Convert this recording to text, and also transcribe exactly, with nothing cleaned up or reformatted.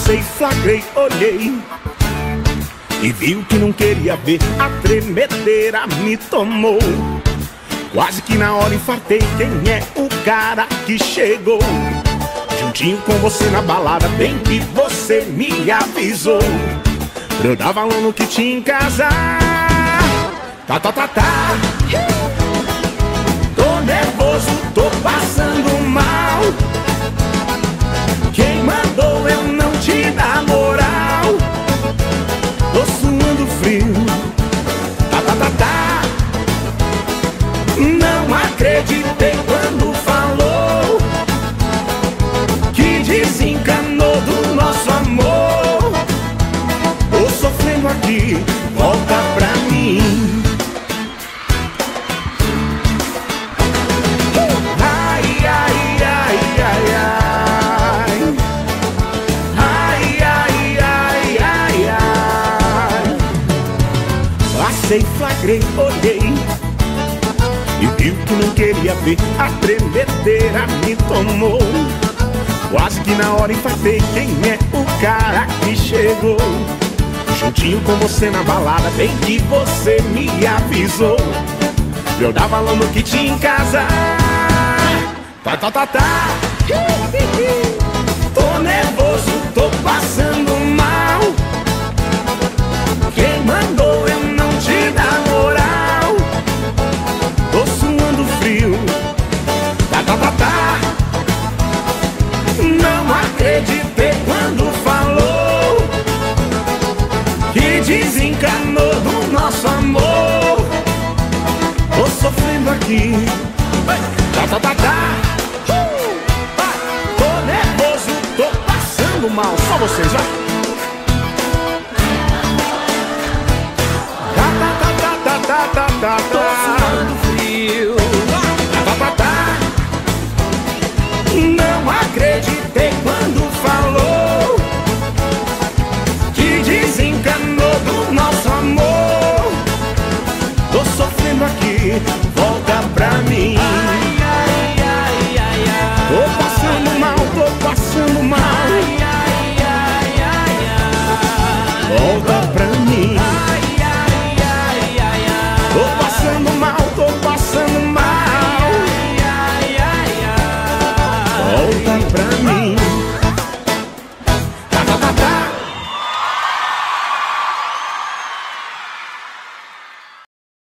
Passei, flagrei, olhei e viu que não queria ver. A tremedeira me tomou. Quase que na hora infartei. Quem é o cara que chegou? Juntinho com você na balada, bem que você me avisou. Eu dava valor no que tinha em casa. Tá, tá, tá, tá. Tô nervoso, tô passando mal. Quem mandou eu não te dar moral? Tô suando frio. Tá, tá, tá, tá. Não acreditei quando falou que desencanou do nosso amor. Tô sofrendo aqui, volta pra mim. Ai, ai, ai, ai, ai. Ai, ai, ai, ai, ai. Passei, flagrei, olhei e viu que não queria ver. A tremedeira me tomou. Quase que na hora infartei. Quem é o cara que chegou? Juntinho com você na balada, bem que você me avisou. Eu dava valor no que tinha em casa. Tá, tá, tá, tá. Tô nervoso, tô passando mal. Quem mandou eu não te dar moral? Tô suando frio. Tá, tá, tá, tá. Não acreditei quando falou que desencanou do nosso amor. Tô sofrendo aqui. Tá, tá, tá, tá. Tô nervoso, tô passando mal. Só vocês, vai. Tá, tá, tá, tá, tá, tá, tá, tá. Tô suando frio. Tá, tá, tá, tá. Não acreditei quando falou que desencanou do nosso amor. Tô sofrendo aqui, volta pra mim. Ai, ai, ai, ai, ai. Tô passando mal, tô passando mal. Ai, ai, ai, ai, ai. Volta pra mim. Ai, ai, ai, ai, ai. Tô passando mal, tô passando mal. Ai, ai, ai, ai. Volta pra mim.